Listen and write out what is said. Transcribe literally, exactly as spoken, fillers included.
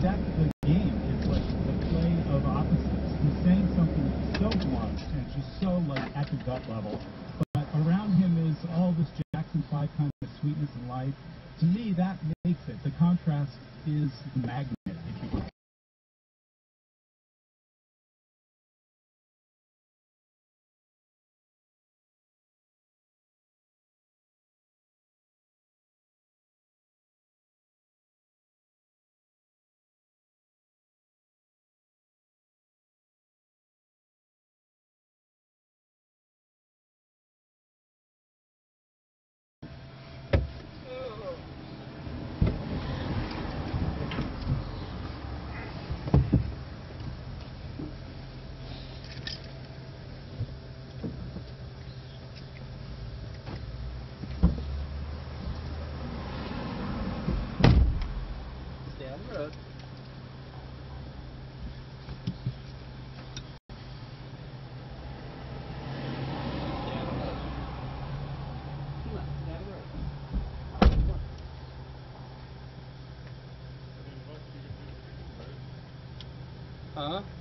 that's the game. It's like the play of opposites. He's saying something so blunt and just so like at the gut level, but around him is all this Jackson five kind of sweetness and life. To me, that makes it. The contrast is the magnet, if you will. Down the road. Huh?